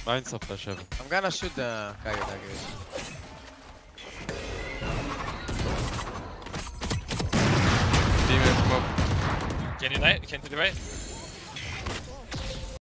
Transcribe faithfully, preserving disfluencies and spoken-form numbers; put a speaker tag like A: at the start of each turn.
A: Mine's up flash heaven.
B: I'm gonna shoot the Kage dagger.
A: Team in smoke.
C: Can you night? Can you do right?